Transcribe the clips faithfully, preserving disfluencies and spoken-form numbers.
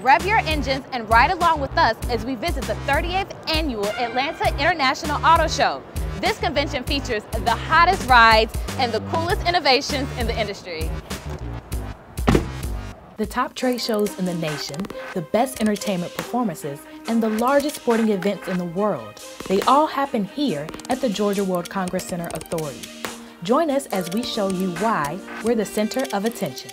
rev your engines and ride along with us as we visit the thirty-eighth Annual Atlanta International Auto Show. This convention features the hottest rides and the coolest innovations in the industry. The top trade shows in the nation, the best entertainment performances, and the largest sporting events in the world. They all happen here at the Georgia World Congress Center Authority. Join us as we show you why we're the center of attention.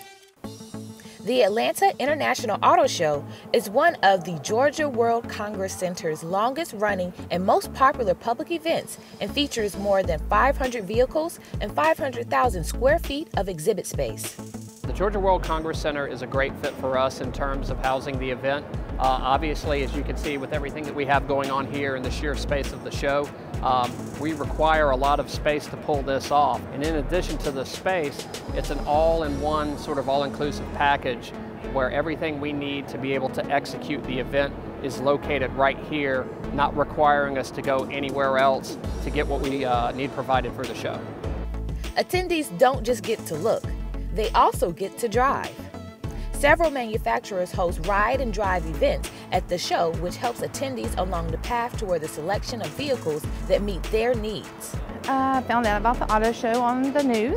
The Atlanta International Auto Show is one of the Georgia World Congress Center's longest running and most popular public events and features more than five hundred vehicles and five hundred thousand square feet of exhibit space. The Georgia World Congress Center is a great fit for us in terms of housing the event. Uh, obviously, as you can see with everything that we have going on here and the sheer space of the show, um, we require a lot of space to pull this off. And in addition to the space, it's an all-in-one sort of all-inclusive package where everything we need to be able to execute the event is located right here, not requiring us to go anywhere else to get what we uh, need provided for the show. Attendees don't just get to look. They also get to drive. Several manufacturers host ride and drive events at the show, which helps attendees along the path toward the selection of vehicles that meet their needs. I found out about the auto show on the news,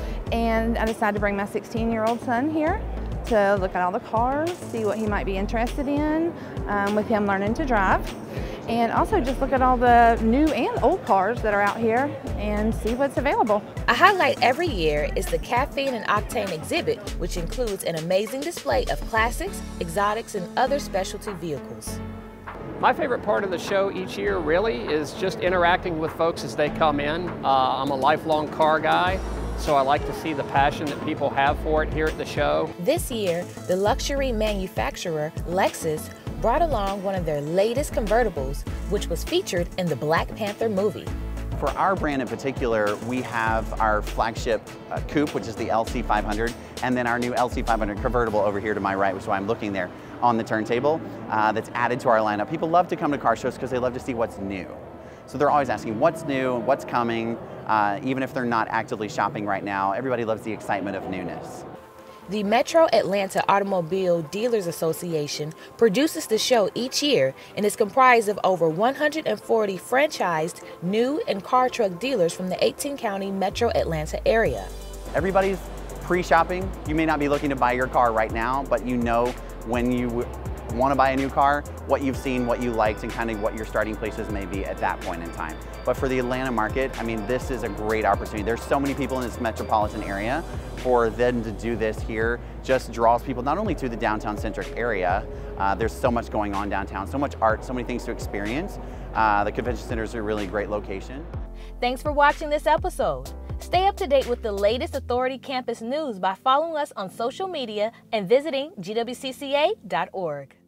and I decided to bring my sixteen-year-old son here to look at all the cars, see what he might be interested in um, with him learning to drive, and also just look at all the new and old cars that are out here and see what's available. A highlight every year is the Caffeine and Octane exhibit, which includes an amazing display of classics, exotics, and other specialty vehicles. My favorite part of the show each year really is just interacting with folks as they come in. Uh, I'm a lifelong car guy, so I like to see the passion that people have for it here at the show. This year, the luxury manufacturer Lexus brought along one of their latest convertibles, which was featured in the Black Panther movie. For our brand in particular, we have our flagship uh, coupe, which is the L C five hundred, and then our new L C five hundred convertible over here to my right, which is why I'm looking there on the turntable, uh, that's added to our lineup. People love to come to car shows because they love to see what's new. So they're always asking what's new, what's coming, uh, even if they're not actively shopping right now. Everybody loves the excitement of newness. The Metro Atlanta Automobile Dealers Association produces the show each year and is comprised of over one hundred forty franchised new and car truck dealers from the eighteen county Metro Atlanta area. Everybody's pre-shopping. You may not be looking to buy your car right now, but you know when you want to buy a new car, what you've seen, what you liked, and kind of what your starting places may be at that point in time. But for the Atlanta market, I mean, this is a great opportunity. There's so many people in this metropolitan area. For them to do this here just draws people not only to the downtown centric area, uh, there's so much going on downtown, so much art, so many things to experience. Uh, the convention center is a really great location. Thanks for watching this episode. Stay up to date with the latest Authority Campus news by following us on social media and visiting G W C C A dot org.